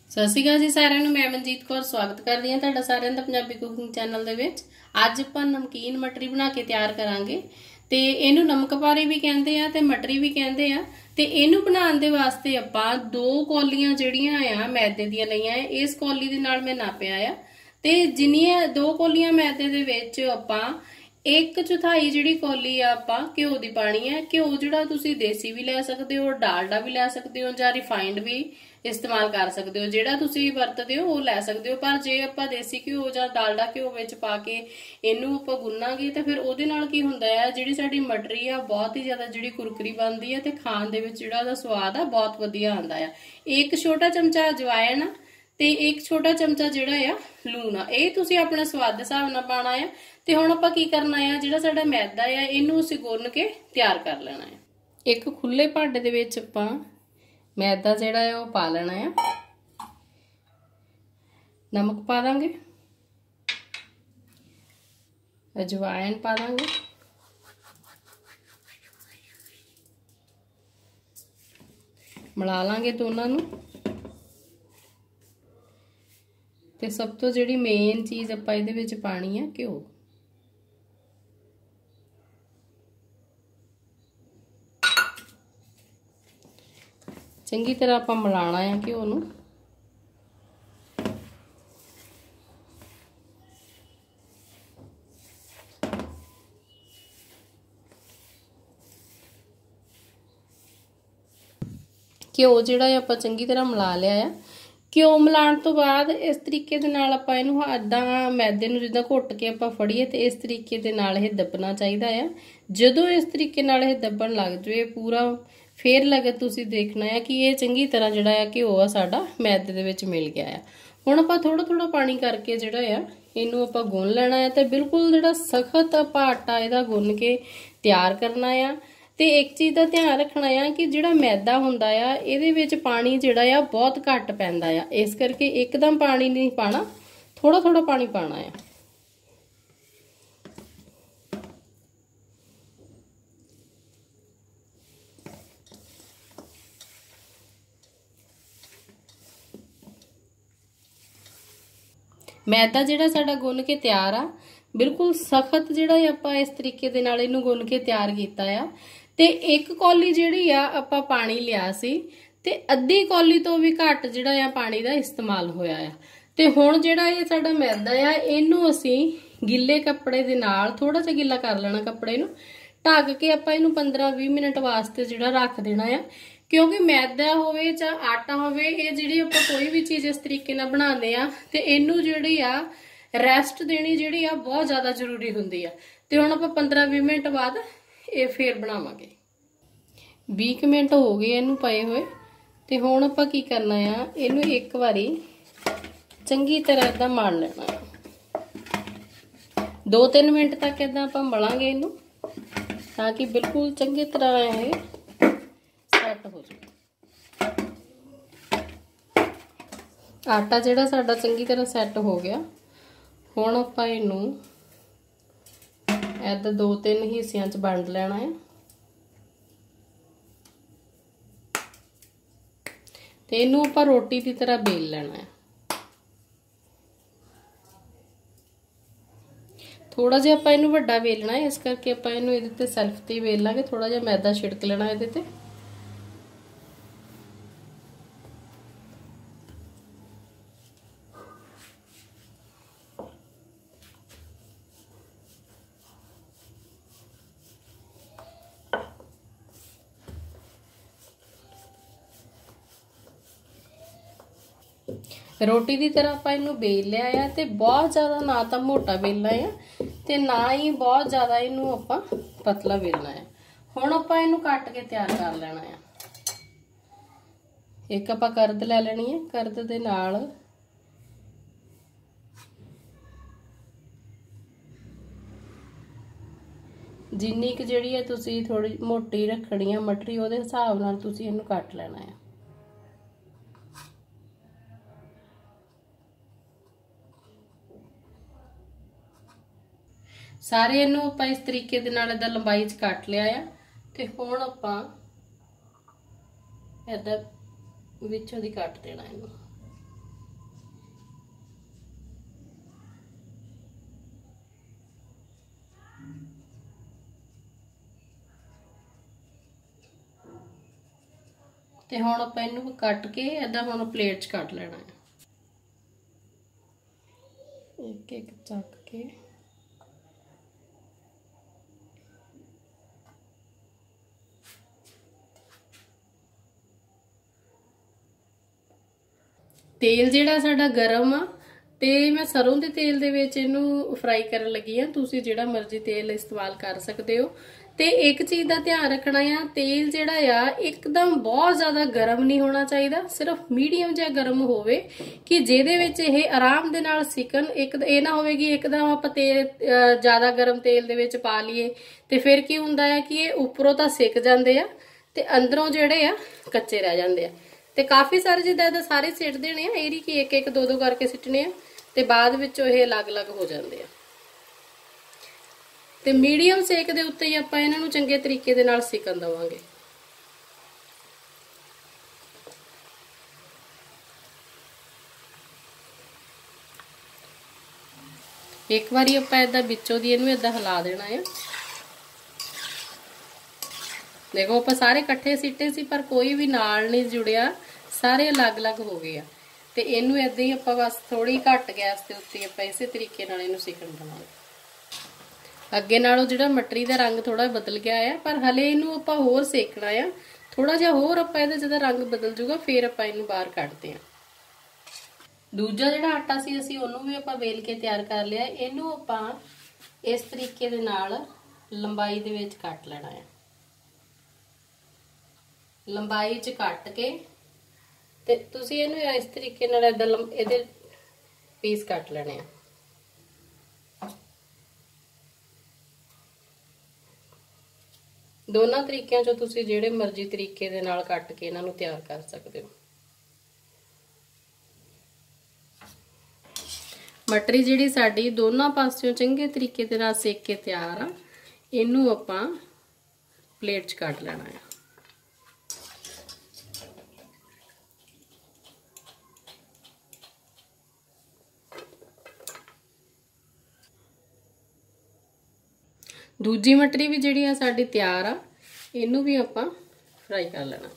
ਸਤਿ ਸ਼੍ਰੀ ਅਕਾਲ ਜੀ ਸਾਰਿਆਂ ਨੂੰ। ਮੈਂ ਮਨਜੀਤ ਕੌਰ ਸਵਾਗਤ ਕਰਦੀ ਹਾਂ ਤੁਹਾਡਾ ਸਾਰਿਆਂ ਦਾ ਪੰਜਾਬੀ ਕੁਕਿੰਗ ਚੈਨਲ ਦੇ ਵਿੱਚ। ਅੱਜ ਆਪਾਂ ਨਮਕੀਨ ਮਟਰੀ ਬਣਾ ਕੇ ਤਿਆਰ ਕਰਾਂਗੇ ਤੇ ਇਹਨੂੰ ਨਮਕ ਪਾਰੇ ਵੀ ਕਹਿੰਦੇ ਆ ਤੇ ਮਟਰੀ ਵੀ ਕਹਿੰਦੇ ਆ। ਤੇ ਇਹਨੂੰ ਬਣਾਉਣ ਦੇ ਵਾਸਤੇ ਆਪਾਂ 2 ਕੌਲੀਆਂ ਜਿਹੜੀਆਂ ਆ ਮੈਦੇ ਦੀਆਂ ਲਈਆਂ ਆ। ਇਸ ਕੌਲੀ ਦੇ ਨਾਲ ਮੈਂ ਨਾਪਿਆ ਆ ਤੇ ਜਿੰਨੀਆਂ 2 ਕੌਲੀਆਂ ਮੈਦੇ ਦੇ ਵਿੱਚ ਆਪਾਂ 1/4 ਜਿਹੜੀ ਕੌਲੀ ਆ ਆਪਾਂ ਘਿਓ ਦੀ ਪਾਣੀ ਹੈ। ਘਿਓ ਜਿਹੜਾ ਤੁਸੀਂ ਦੇਸੀ ਵੀ ਲੈ ਸਕਦੇ ਹੋ, ਡਾਲਡਾ ਵੀ ਲੈ ਸਕਦੇ ਹੋ ਜਾਂ ਰਿਫਾਈਨਡ ਵੀ इस्तेमाल कर सकते हो। ਜਿਹੜਾ ਤੁਸੀਂ ਵਰਤਦੇ ਹੋ ਉਹ ਲੈ ਸਕਦੇ ਹੋ, ਪਰ ਜੇ ਆਪਾਂ ਦੇਸੀ ਘਿਓ ਜਾਂ ਡਾਲਡਾ ਘਿਓ ਵਿੱਚ ਪਾ ਕੇ ਇਹਨੂੰ ਆਪਾਂ ਗੁੰਨਾਂਗੇ ਤਾਂ ਫਿਰ ਉਹਦੇ ਨਾਲ ਕੀ ਹੁੰਦਾ ਹੈ, ਜਿਹੜੀ ਸਾਡੀ ਮਟਰੀ ਆ ਬਹੁਤ ਹੀ ਜ਼ਿਆਦਾ ਜਿਹੜੀ ਕੁਰਕਰੀ ਬਣਦੀ ਹੈ ਤੇ ਖਾਣ ਦੇ ਵਿੱਚ ਜਿਹੜਾ ਉਹਦਾ ਸਵਾਦ ਆ ਬਹੁਤ ਵਧੀਆ ਆਉਂਦਾ ਆ। 1 ਛੋਟਾ ਚਮਚਾ ਅਜਵਾਇਣ ਤੇ 1 ਛੋਟਾ ਚਮਚਾ ਜਿਹੜਾ ਆ ਲੂਣ ਆ, ਇਹ ਤੁਸੀਂ ਆਪਣੇ ਸਵਾਦ ਦੇ ਹਿਸਾਬ ਨਾਲ ਪਾਣਾ ਆ। ਤੇ ਹੁਣ ਆਪਾਂ ਕੀ ਕਰਨਾ ਆ, ਜਿਹੜਾ ਸਾਡਾ ਮੈਦਾ ਆ ਇਹਨੂੰ ਅਸੀਂ ਗੁੰਨ ਕੇ ਤਿਆਰ ਕਰ ਲੈਣਾ ਆ। ਇੱਕ ਖੁੱਲੇ ਭਾਂਡੇ ਦੇ ਵਿੱਚ ਆਪਾਂ मैदा जिहड़ा है वो पा लेना है। नमक पा देंगे, अजवाइन पा देंगे, मिला लांगे दोनों नूं। ते सब तो जिहड़ी मेन चीज़ आपां इहदे विच पानी है घिओ। चंगी तरह आप मिलाना है घिओ नूं। घिओ जिहड़ा आपां चंगी तरह मिला लिया है। घिओ मिलाउण तो बाद इस तरीके दे नाल आपां इहनूं इदां मैदे नूं जिद्दां घुट के आपां फड़ीए ते इस तरीके दे नाल इह दबना चाहिदा है। जदों इस तरीके नाल इह दबण लग जाए पूरा, फिर लगे तुसी देखना है कि ये चंगी तरह जिहड़ा है घिओ आ साडा मैदे दे विच मिल गया है। हुण आपां थोड़ा थोड़ा पानी करके जिहड़ा है इहनूं आपां गुन लेना है ते बिल्कुल जिहड़ा सख्त आपां आटा इहदा गुन के तैयार करना है। ते एक चीज़ दा ध्यान रखना है कि जिहड़ा मैदा हुंदा आ इहदे विच पानी जिहड़ा आ बहुत घट पैंदा आ, इस करके एकदम पानी नहीं पाना, थोड़ा थोड़ा पानी पाना है। मैदा जिहड़ा साडा गुन के तैयार आ, बिल्कुल सख्त जिहड़ा आपां इस तरीके दे नाल इहनूं गुन के तैयार कीता आ। ते 1 कौली जिहड़ी आ आपां पानी लिया सी ते अद्धी कौली तो भी घट जिहड़ा आ पानी दा इस्तेमाल होया आ। ते हुण जिहड़ा इह साडा मैदा आ इहनूं असीं गिल्ले कपड़े दे नाल थोड़ा जिहा गिल्ला कर लेना, कपड़े नूं ढक के आपां इहनूं 15-20 मिनट वास्ते जिहड़ा रख देना आ। क्योंकि मैदा होवे चाहे आटा होवे, ये जिहड़ी आपां कोई भी चीज़ इस तरीके नाल बनाने आ ते इहनूं जिहड़ी आ रेस्ट देनी जिहड़ी आ बहुत ज़्यादा जरूरी हुंदी आ। ते हुण आपां 15-20 मिनट बाद ये फिर बनावांगे। 20 मिनट हो गए इहनूं पए होए ते हुण आपां की करना आ, इहनूं एक वारी चंगी तरह इदां मल लेना है। 2-3 मिनट तक इदां आपां मलांगे इहनूं ताकि बिल्कुल चंगी तरह ये सैट हो जाए। आटा जिहड़ा साडा चंगी तरह सैट हो गया। हुण आपां इहनूं इदां 2-3 हिस्सियां च वंड लेना है ते इहनूं आपां रोटी की तरह बेल लेना है। थोड़ा जिहा आपां इहनूं वड्डा बेलना है, इस करके आपां इहनूं इहदे ते सेल्फ ते बेल लांगे। थोड़ा जिहा मैदा छिड़क लेना इहदे ते। रोटी की तरह आपां इहनूं बेल लिया है ते बहुत ज़्यादा ना तो मोटा बेलना है ते ना ही बहुत ज़्यादा इहनूं आपां पतला बेलना है। हुण आपां इहनूं कट के तैयार कर लेना है। एक आपां करद लै लेनी है, करद दे नाल जिन्नी क जिहड़ी है तुसीं थोड़ी मोटी रखनी है मटरी, उहदे हिसाब नाल तुसीं इहनूं कट लेना है। सारे इनू आपां इस तरीके दे नाल इदां लंबाई च कट लिया आ ते हुण आपां इदां विचों दी कट देना इनू। ਤੇ ਹੁਣ ਆਪਾਂ ਇਹਨੂੰ ਕੱਟ ਕੇ ਇਦਾਂ ਹੁਣ ਪਲੇਟ 'ਚ ਕੱਟ ਲੈਣਾ ਹੈ। ਇੱਕ ਇੱਕ ਚੱਕ ਕੇ तेल जिहड़ा साडा गरम आ ते मैं सरों दे तेल दे विच इहनूं फ्राई करन लगी आ। तुसीं जिहड़ा मर्जी तेल इस्तेमाल कर सकदे हो। ते एक चीज़ दा ध्यान रखना आ, तेल जिहड़ा आ एकदम बहुत ज़्यादा गर्म नहीं होना चाहिए, सिर्फ मीडियम जिहा गर्म होवे कि जिहदे विच इह आराम दे नाल सिकन। एक इह ना होवे कि एकदम आपां तेल ज़्यादा गर्म तेल दे विच पा लईए ते फिर की हुंदा है कि इह उपरों तां सिक जांदे आ ते अंदरों जिहड़े आ कच्चे रह जांदे आ। ते काफ़ी सारे जिद्दां इदां सारे सिट देने आ, एह नहीं कि एक एक दो दो करके सिटने आ ते बाद विचों इह अलग अलग हो जांदे आ। ते मीडियम सेक दे उत्ते ही आपां इन्हां नूं चंगे तरीके दे नाल सिकन देवांगे। एक बारी आपां इदां विचों दी इहनूं इदां हिला देना है। देखो आपां सारे इकट्ठे सिੱਟੇ सी पर कोई भी नाल नहीं जुड़िया, सारे अलग अलग हो गए आ। ते इहनूं इदां ही आपां बस थोड़ी घट गैस दे उत्ते आपां इसे तरीके नाल इहनूं सिकण देवांगे। अगे नालों जिहड़ा मटरी दा रंग थोड़ा बदल गया है, पर हले इहनूं आपां होर सेकना है। थोड़ा जिहा होर आपां इहदा जदों रंग बदल जूगा फिर आपां इहनूं बाहर कढदे आ। दूजा जिहड़ा आटा सी असीं ओनूं भी आपां वेल के तैयार कर लिया। इहनूं आपां इस तरीके दे नाल लंबाई दे विच कट लेना है। लंबाई च कट के ते तुसीं इहनूं इस तरीके नाल इदां इहदे पीस कट लेने आ। दोनों तरीकों चों तुसीं जिहड़े मर्जी तरीके दे नाल कट के इन्हां नूं तैयार कर सकदे हो। मटरी जिहड़ी साडी दोनों पासियों चंगे तरीके दे नाल सेक के तैयार आ। इहनूं आपां प्लेट 'च कट लेना है। दूजी मटरी भी जिहड़ी आ साडी तैयार आ, इहनूं भी आपां फ्राई कर लेना।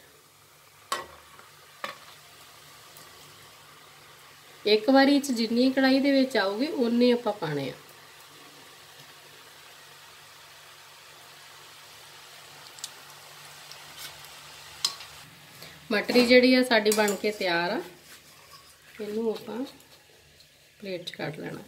एक बारी च जिन्नी कढ़ाई दे विच आऊगी उन्ने आपां पाने आ। मटरी जिहड़ी आ साडी बन के तैयार आ। इहनूं आपां प्लेट 'च कट लेना।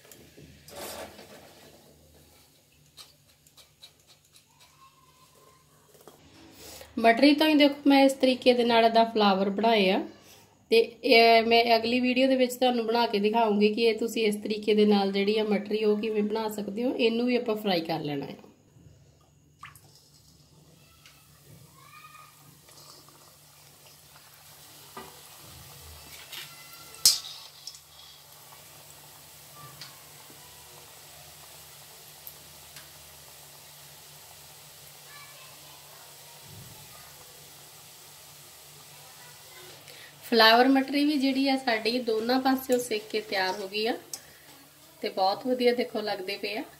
मटरी तो ही देखो मैं इस तरीके दे नाल दा फ्लावर बनाए आ ते मैं अगली वीडियो दे विच तुहानूं बना के दिखाऊंगी कि तुसीं इस तरीके दे नाल जिहड़ी आ मटरी ओह किवें बना सकदे हो। इहनूं भी आपां फ्राई कर लेना है। फ्लावर मटरी भी जिहड़ी आ साडी दोनों पासियों सेक के तैयार हो गई आ ते बहुत वधिया देखो लगदे पे आ।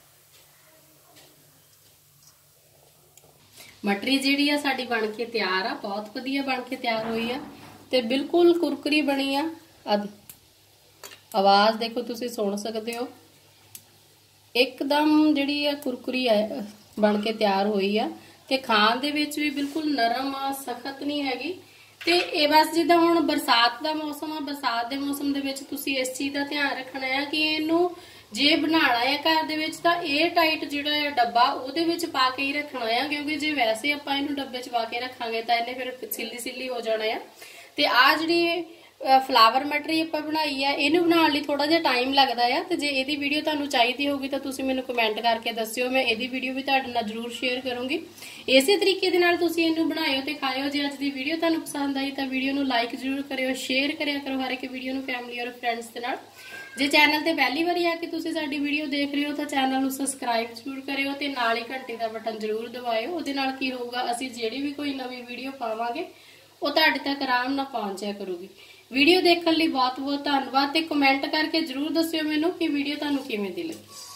मटरी जिहड़ी आ साडी बन के तैयार आ, बहुत वधिया बन के तैयार हुई आ ते बिल्कुल कुरकुरी बनी आ। आवाज़ देखो तुसीं सुन सकदे हो, एकदम जिहड़ी आ कुरकुरी बन के तैयार हुई आ ते खाण दे विच भी बिल्कुल नरम आ, सख्त नहीं हैगी। ते ये बस जिद्दां हुण बरसात दा मौसम आ, बरसात दे मौसम दे विच तुसीं इस चीज़ दा ध्यान रखना है कि इहनूं जे बनाना है घर दे विच तां एयर टाइट जिहड़ा है डब्बा उहदे विच पा के ही रखना है, क्योंकि जे वैसे आपां इहनूं डब्बे च पा के रखांगे तां इहने फिर सिल्ली सिल्ली हो जाना है। ते आ जिहड़ी फ्लावर मटरी आपां बनाई है इहनूं बनाउण लई थोड़ा जिहा टाइम लगदा है। ते जे इहदी वीडियो तुहानूं चाहीदी होगी तां तुसीं मैनूं कमेंट करके दस्सिओ, मैं इहदी वीडियो भी तुहाडे नाल जरूर शेयर करूंगी। इसे तरीके दे नाल तुसीं इहनूं बनाइओ ते खाइओ। जे अज दी वीडियो तुहानूं पसंद आई तां वीडियो नूं लाइक जरूर करिओ, शेयर करिया करो हर एक वीडियो नूं फैमिली और फ्रेंड्स दे नाल। जे चैनल ते पहली बारी आके तुसीं साडी वीडियो देख रहे हो तां चैनल नूं सबसक्राइब जरूर करिओ ते नाल ही घंटी दा बटन जरूर दबाइओ। उहदे नाल की होऊगा, असीं ਜਿਹੜੀ भी कोई नवीं वीडियो पावांगे ਉਹ ਤੁਹਾਡੇ तक आराम ਨਾਲ पहुंच जाया करूगी। वीडियो देखने ਲਈ बहुत बहुत धन्यवाद ते कमेंट करके जरूर दस्सिओ मैनूं कि वीडियो तुहानूं किवें दी लगी।